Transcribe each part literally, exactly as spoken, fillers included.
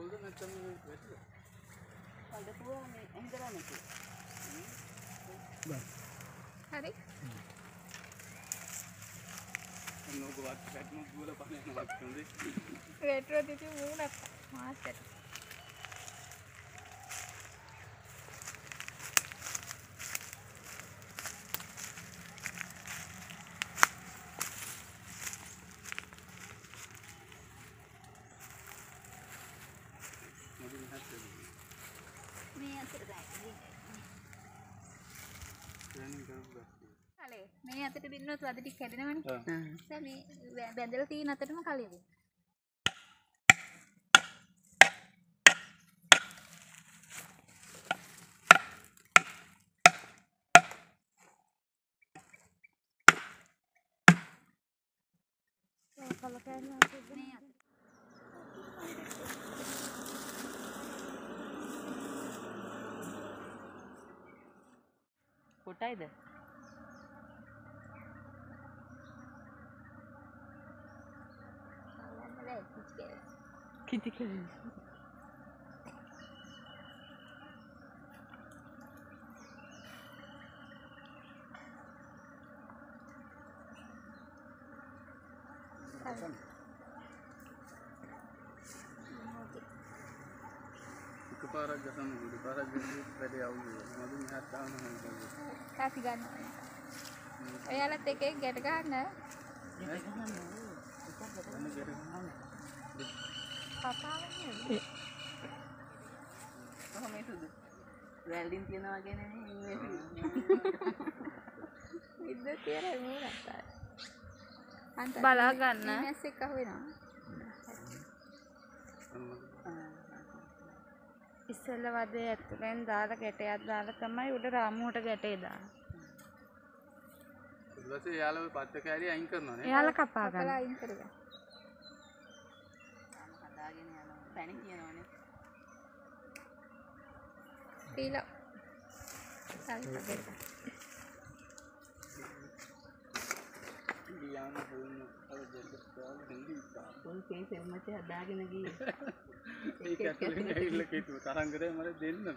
පොල්ද නැත්නම් මේ වැටද? අල්ලපුවා මේ එහෙම කරන්නේ කියලා. හරි. නෝක වත් පැට්නොත් දුවල පහන යනවා කියන්නේ. රෙට්‍රෝ දිටි මූණක් මාස්ටර්. මේ අතට බින්නොත් වද ටික කැඩෙනවනේ. දැන් මේ බැඳලා තියෙන අතටම කලින් දෙන්න. කල කෑල්ල මේ අතට. කොටයිද? Kitty kitty. Keparak jatan dulu, keparak jadi pada awal, malu melihat tahun yang lalu. Kasih gana. Ayah lah teke get gana. Get gana. Mana get gana? Papa ni. Oh, me tu. Welding tiada lagi ni. Itu tiada murah tak. Balagan na. Ini sih kau ini. ඉස්සෙල්ල වදේ ඇතුලෙන් දාලා ගැටයක් දාලා තමයි උඩ රාමුවට ගැටේ දාන්නේ. ඊට පස්සේ යාළුවෝ පත්ත කැලිය අයින් කරනවා නේ. යාළුවා කපා ගන්න. කපලා අයින් කරගන්න. හදාගෙන යනවා. පැණි කියනවනේ. ඊළඟ. සල්ලි දෙන්න. යාන හොයන අර දෙන්න ස්ටෝල් හෙන්ඩි ඉස්සා. කොල් කේස් එම්මච හදාගෙන ගියේ. ඒක ඇතුලෙන් ඇවිල්ලා කීතු තරංග කරේ මට දෙන්නද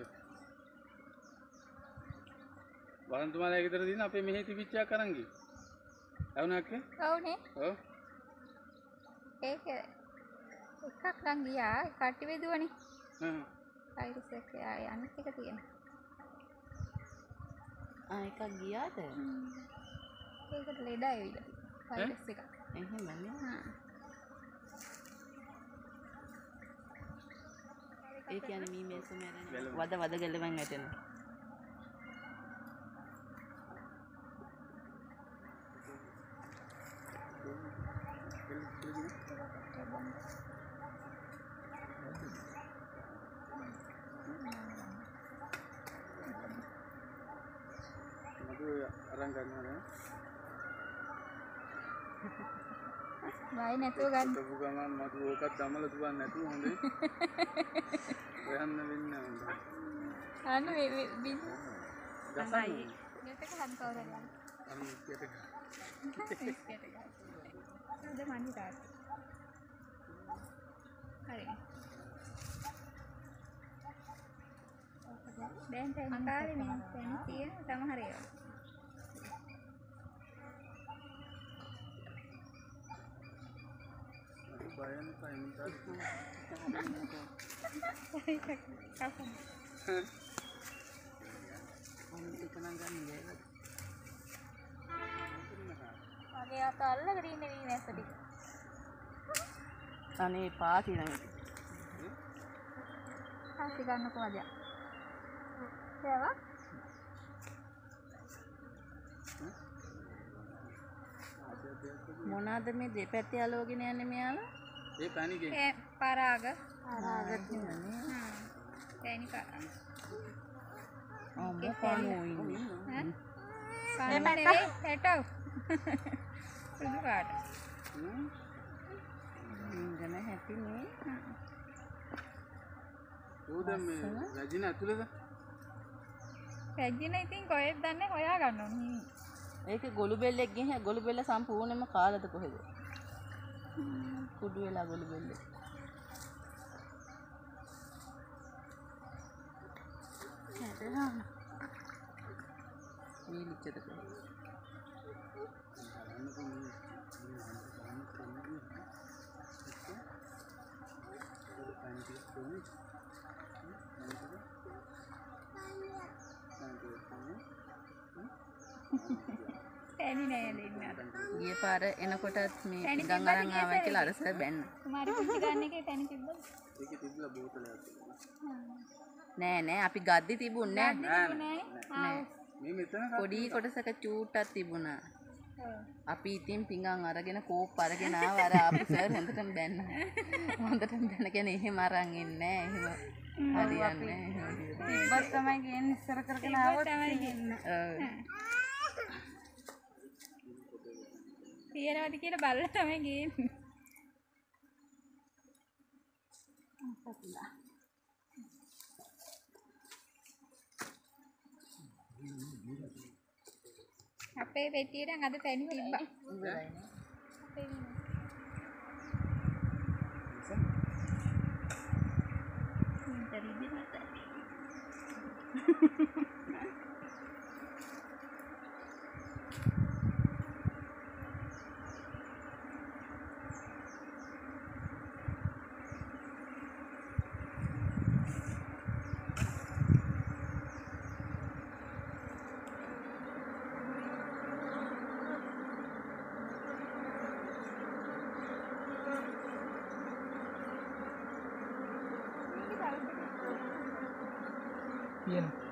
බලන්න තුමාලා ගෙදර දින අපේ මෙහි තිබිච්චයක් අරන් ගියේ ඇවුනාක්කේ ඔව්නේ ඔව් ඒක එකක් නම් ගියා කට්ටි වේදුවනේ හ්ම් වයිරස් එක ආය අනිත් එක තියෙනවා ආ එකක් ගියාද ඒකට ලෙඩ ආවිද වයිරස් එක එහෙමනේ හා ඒ කියන්නේ මී මේස මැරෙන වද වද ගැලවෙන් වැටෙනවා මදු අරන් ගන්නවා වයි නැතුව ගන්න. තපු ගමන් මතු ඕකත් දමලා දුවන්නේ නැතුව හොඳයි. ඔයන්න වෙන්නේ හොඳයි. අන්න මේ බින් තමයි. මේක හම් කවරලා. අන්න මේකට. මේකට ගන්න. හොඳ මනි තාත්. හරි. දැන් දැන් කාලේ මේ දැන් තියෙන සමහර ඒවා. Bayan time tadi. Kapan? Ini kenangan ni. Ada apa alla green ni ni tadi. Ane paati nang. Paati gannako aja. Sewa? මොනවාද මේ දෙපැත්තේ අලෝගෙන යන්නේ මෙයාලා? ඒ පැණිගේ. ඒ පරාග. පරාග කියන්නේ. හ්ම්. පැණි පරාග. ආ මොකක්ද ඉන්නේ? ඈ? පාන නෙවෙයි හැටව. සුදු පාට. හ්ම්. ඉංගන හැපිනේ. උද මේ රජින ඇතුළේද? රජින ඉතින් කොහෙද දන්නේ හොයා ගන්න ඕනේ. ඒක ගොළු බෙල්ලෙක් ගිහින් ගොළු බෙල්ල සම්පූර්ණයෙන්ම කාලද කොහෙද? කුඩු වෙලා ගොළු බෙල්ල. මීලිච්චද ගිය පාර එනකොටත් මේ ගම් අරන් ආවයි කියලා අර සර් බැන්න. කුමාරි පුංචි ගන්න එකේ තැන තිබ්බද? ඒකේ තිබ්බලා බෝතලයක් තිබුණා. නෑ නෑ අපි ගද්දි තිබුණේ නෑ. නෑ. මේ මෙතන පොඩි කොටසක චූට්ටක් තිබුණා. අපි ඉතින් පිඟන් අරගෙන කෝප් අරගෙන ආව අර ආපු සර් හොඳටම බැන්න. හොඳටම බැනගෙන එහෙම අරන් ඉන්නේ නෑ. එහෙම හරියන්නේ නෑ. තිබ්බත් තමයි ගේන්න ඉස්සර කරගෙන ආවොත් තමයි ගේන්න. ඔව්. තියනවාද කියලා බලලා තමයි ගේන්නේ. අපේ පෙට්ටියට අද පැණි තිබ්බා. ඉවරයි. අපේ Bien.